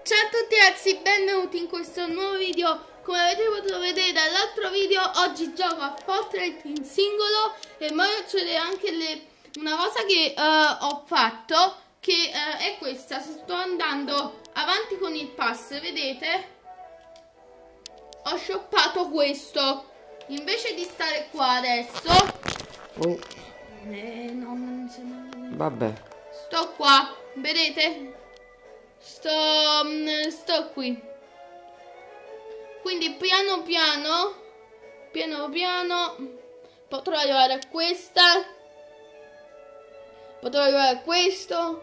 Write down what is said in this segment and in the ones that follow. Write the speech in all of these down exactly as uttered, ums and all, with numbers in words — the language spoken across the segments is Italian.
Ciao a tutti ragazzi, benvenuti in questo nuovo video. Come avete potuto vedere dall'altro video, oggi gioco a Fortnite in singolo e ora faccio vedere anche le, una cosa che uh, ho fatto, che uh, è questa. Sto andando avanti con il pass, vedete? Ho shoppato questo. Invece di stare qua adesso oh. eh, no, non si Vabbè, sto qua, vedete? Sto, sto qui. Quindi piano piano, piano piano potrò arrivare a questa. Potrò arrivare a questo.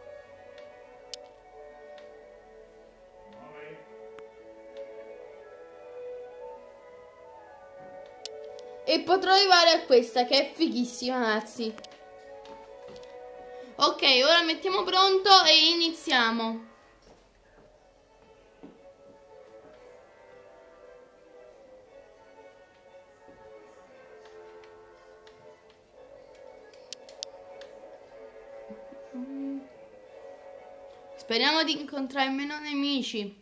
E potrò arrivare a questa che è fighissima, ragazzi. Ok, ora mettiamo pronto e iniziamo. Speriamo di incontrare meno nemici.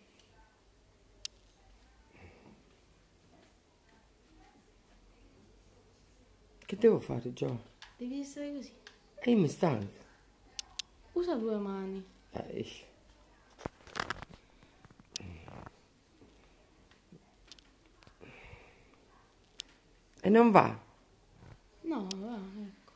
che devo fare, Gio? Devi essere così. E io mi stanco. Usa due mani. Eh. E non va? No, va, ecco.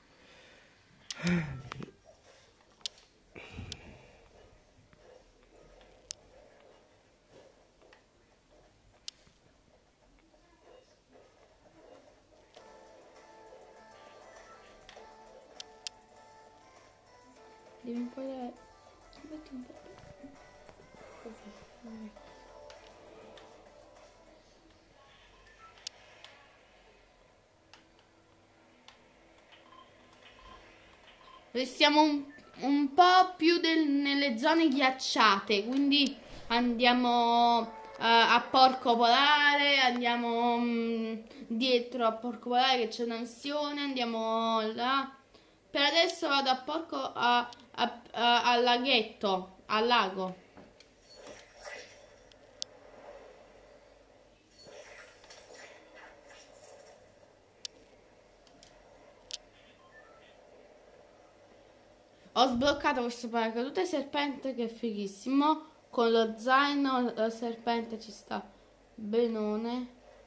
Devi imparare. Metti un po'. Così. Restiamo un, un po' più del, nelle zone ghiacciate, quindi andiamo uh, a Porco Polare, andiamo um, dietro a Porco Polare che c'è un'ansione, andiamo là. Per adesso vado a Porco a, a, a, al laghetto, al lago. Ho sbloccato questo paracadute serpente che è fighissimo. Con lo zaino la serpente ci sta benone.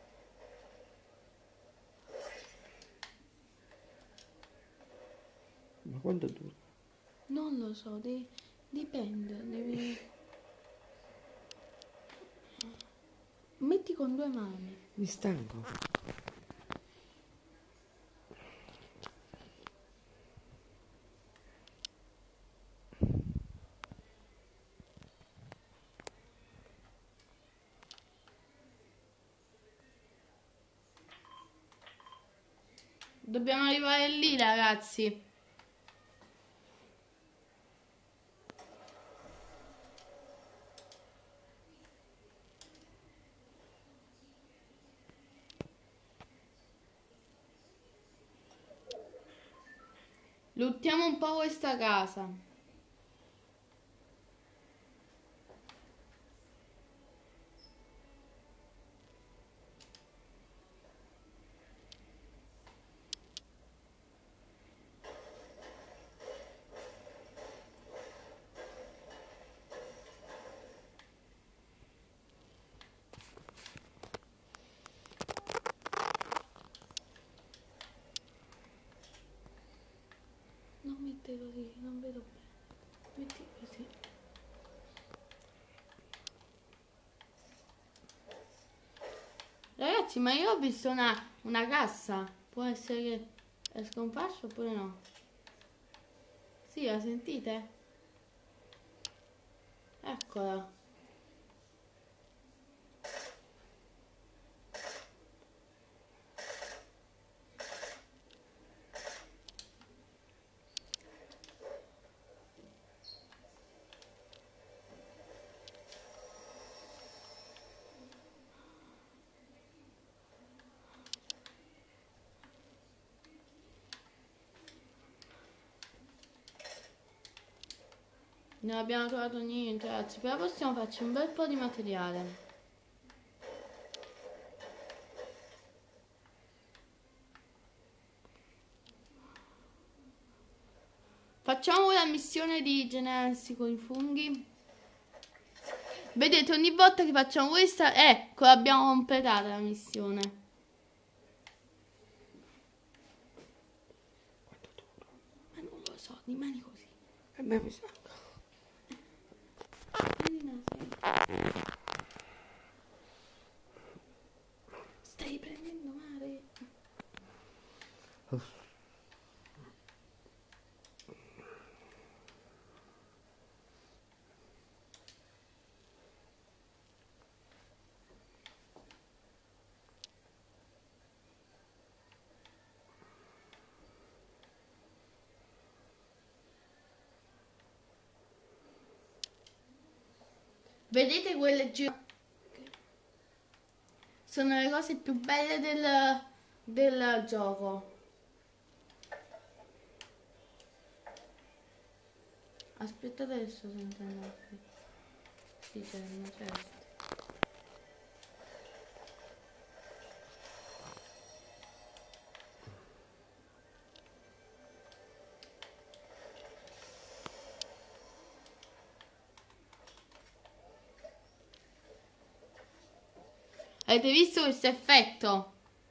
Ma quanto dura? Non lo so, devi, dipende, devi... Metti con due mani. Mi stanco. Dobbiamo arrivare lì, ragazzi. Luttiamo un po' questa casa. Non metti così, non vedo bene. Metti così. Ragazzi, ma io ho visto una, una cassa. Può essere che è scomparso oppure no? Sì, la sentite? Eccola. Non abbiamo trovato niente, ragazzi, però possiamo farci un bel po' di materiale. Facciamo la missione di generarsi con i funghi. Vedete, ogni volta che facciamo questa, ecco, l'abbiamo completata la missione. Quanto duro? Ma non lo so, rimani così. E me mi sa. Stai prendendo mare. Vedete quelle giro... Sono le cose più belle del, del gioco. Aspettate adesso sentendo qui. Sì, c'è una certa. Avete visto questo effetto?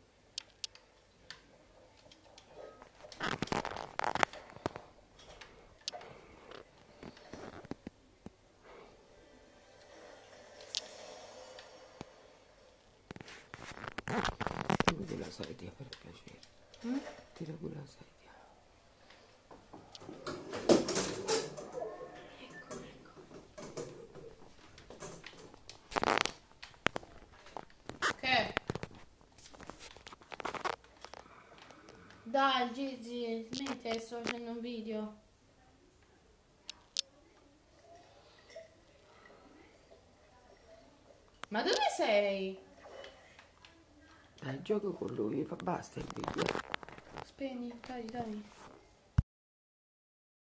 Tira quella sedia per piacere. Mm? Tira quella sedia. Che? Dai Gigi, smetti, sto facendo un video. Ma dove sei? Dai, gioco con lui, fa basta il video. Spegni, dai, dai.